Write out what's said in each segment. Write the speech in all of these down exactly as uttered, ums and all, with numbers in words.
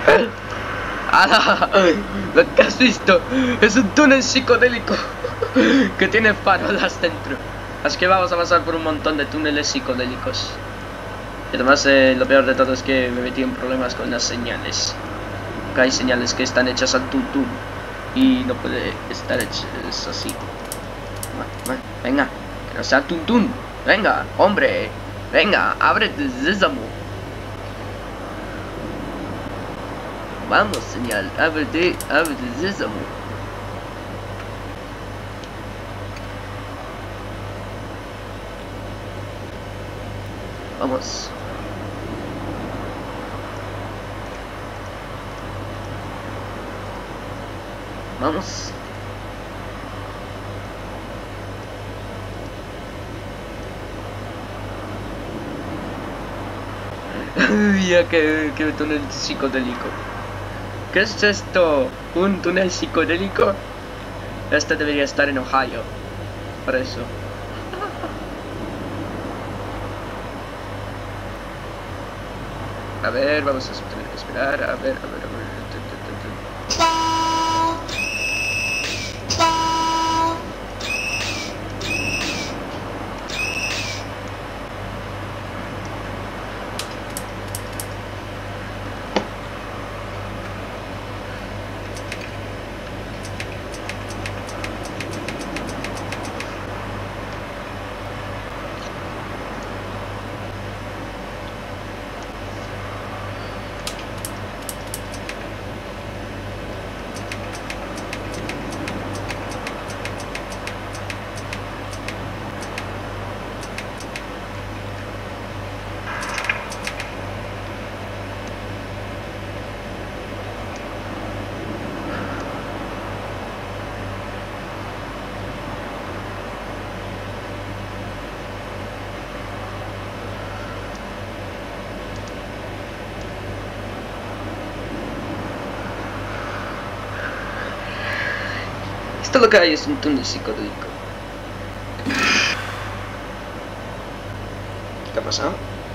¡Hala! Lo que has visto es un túnel psicodélico que tiene farolas dentro. Así que vamos a pasar por un montón de túneles psicodélicos. Y además eh, lo peor de todo es que me metí en problemas con las señales. Que hay señales que están hechas al tuntún y no puede estar hechas así. Venga, que no sea tuntún. Venga, hombre. Venga, ábrete, sésamo. Vamos, señal, ábrete, ábrete, sésamo. Vamos. Vamos. Ya que, que túnel psicodélico. ¿Qué es esto? ¿Un túnel psicodélico? Este debería estar en Ohio. Por eso. A ver, vamos a tener que esperar. A ver, a ver, a ver. Esto lo que hay es un túnel psicodélico. ¿Qué ha pasado?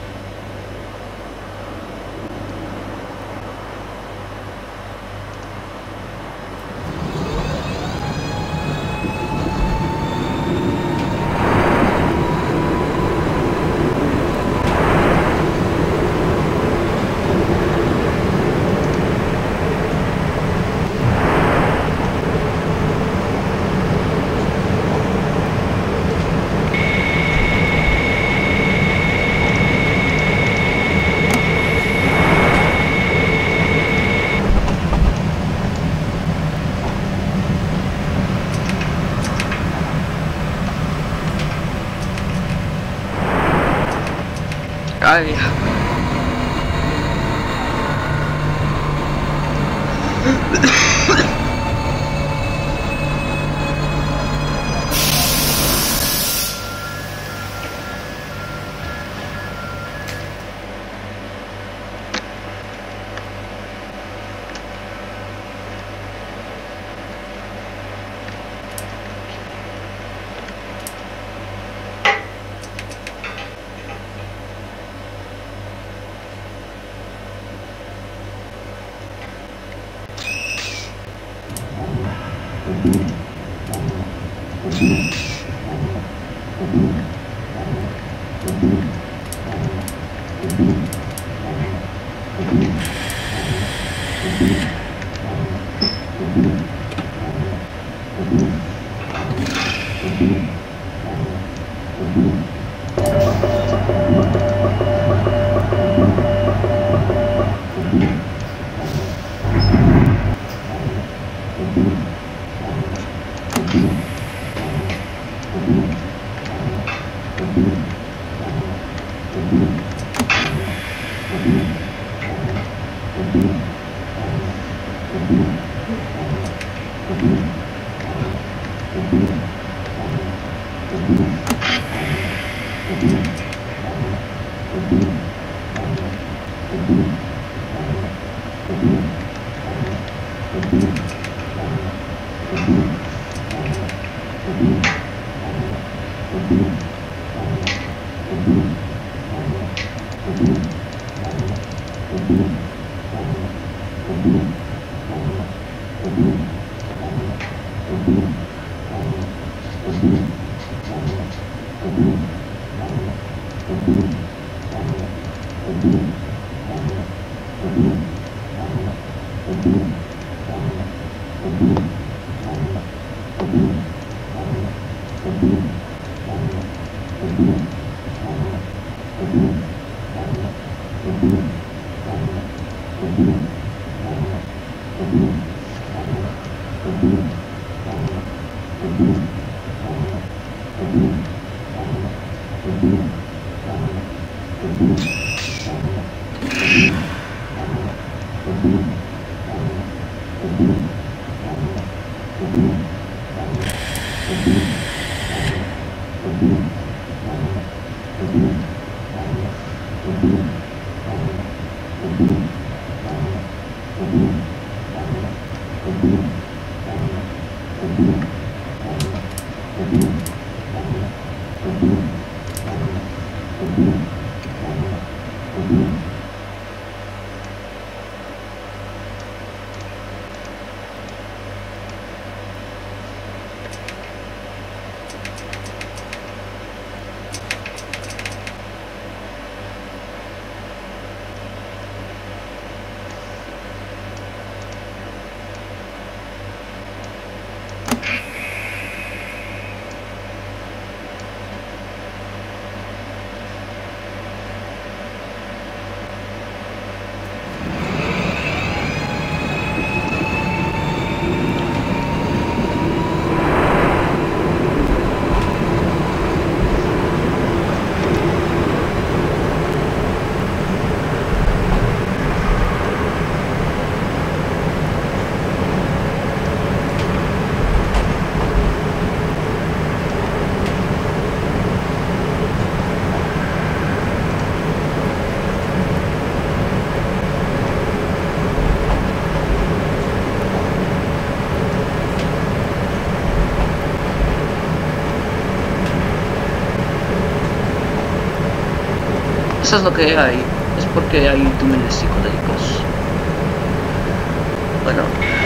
Ay. Eso es lo que hay, es porque hay túneles psicodélicos. Bueno,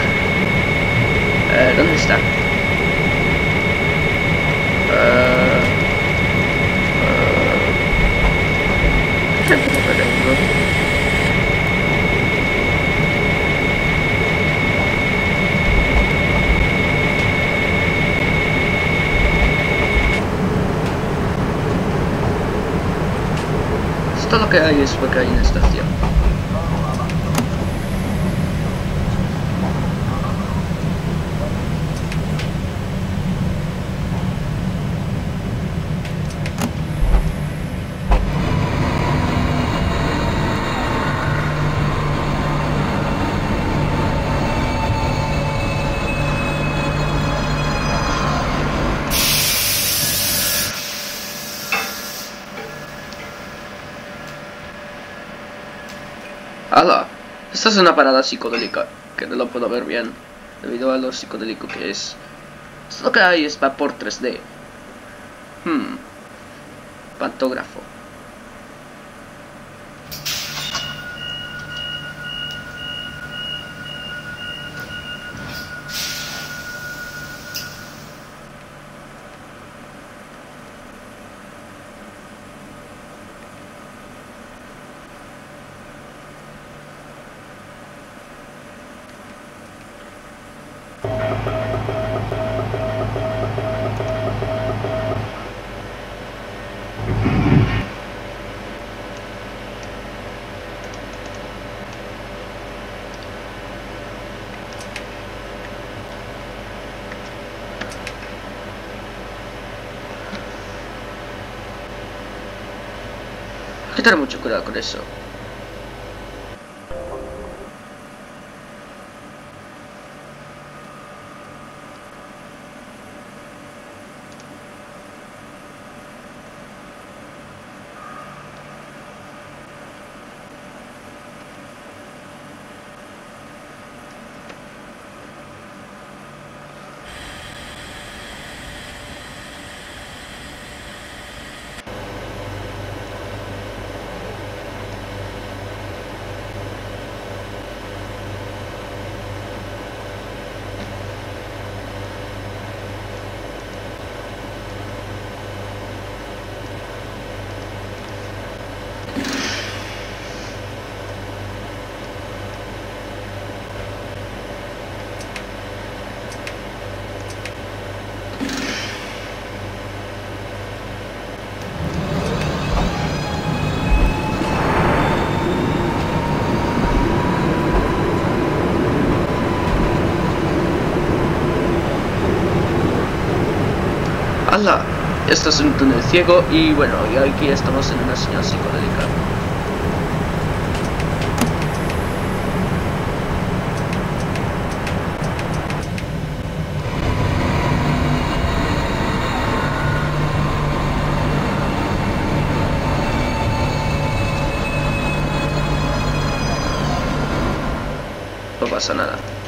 eh, ¿dónde está? Uh, uh, Todo lo que hay es porque hay una estación. ¡Hala! Esta es una parada psicodélica, que no lo puedo ver bien, debido a lo psicodélico que es. Esto lo que hay es vapor tres D. Hmm. Pantógrafo. Hay que tener mucho cuidado con eso. ¡Hala! Esto es un túnel ciego y bueno, y aquí estamos en una señal psicodélica. No pasa nada.